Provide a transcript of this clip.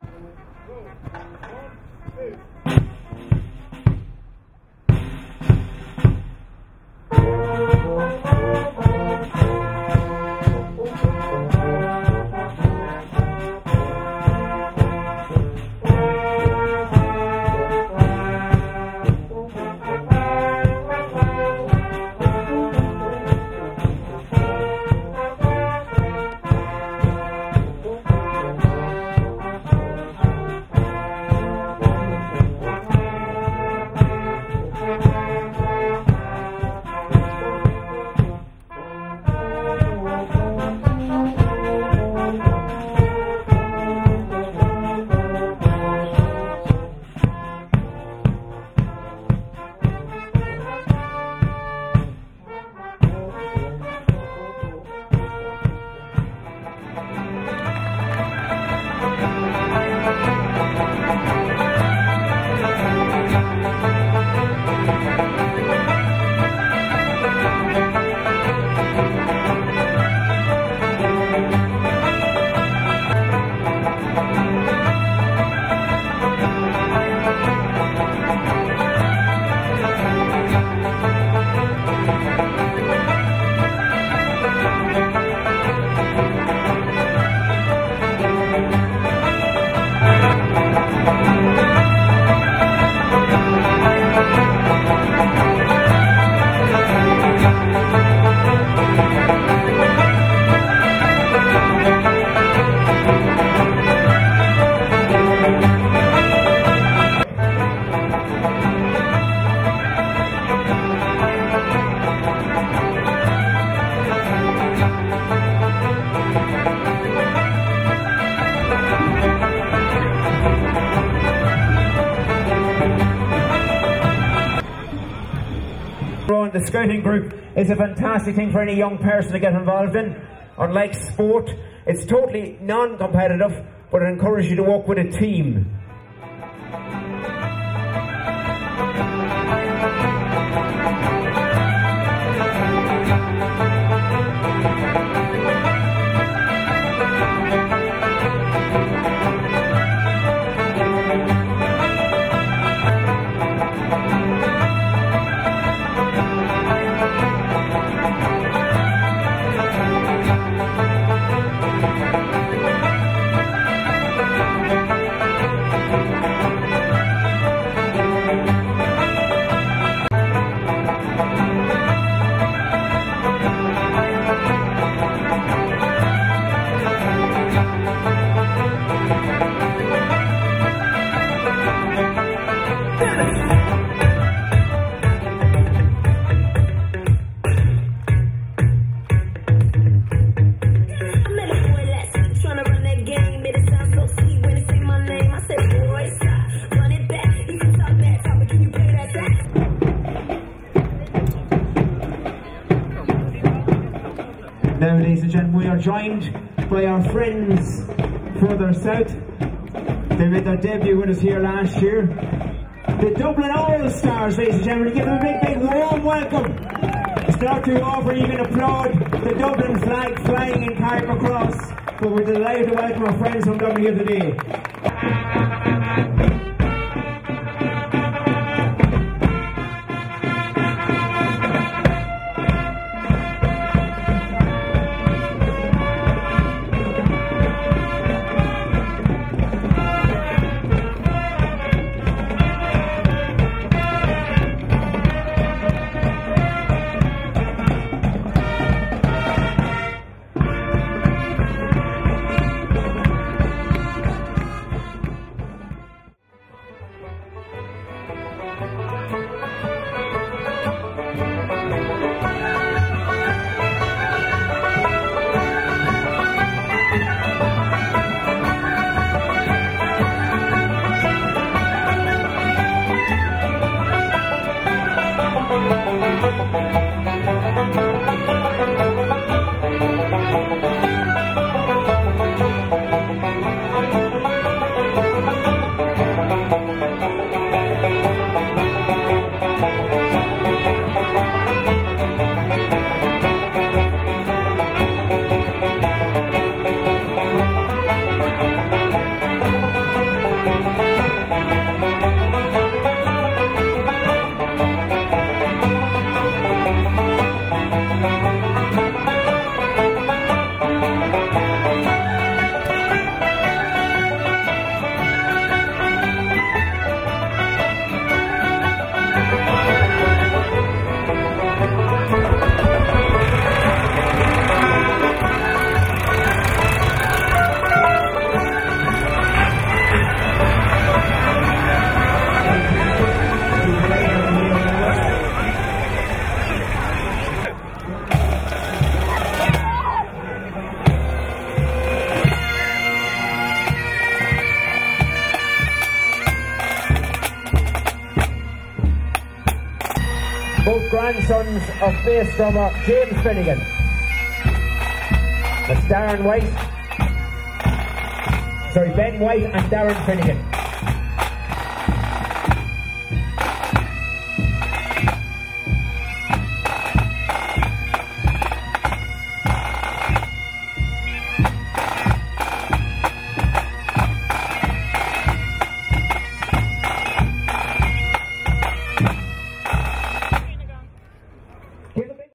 The scouting group is a fantastic thing for any young person to get involved in. Unlike sport, it's totally non-competitive, but it encourages you to work with a team. Now, ladies and gentlemen, we are joined by our friends further south. They made their debut with us here last year. The Dublin All-Stars, ladies and gentlemen. Give them a big warm welcome. It's not too often you can applaud the Dublin flag flying in Carrickmacross, but we're delighted to welcome our friends from Dublin here today. grandsons of bass drummer James Finnegan. That's Ben White and Darren Finnegan.